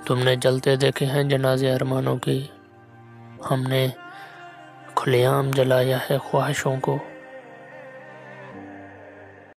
तुमने जलते देखे हैं जनाजे अरमानों के, हमने खुलेआम जलाया है ख्वाहिशों को।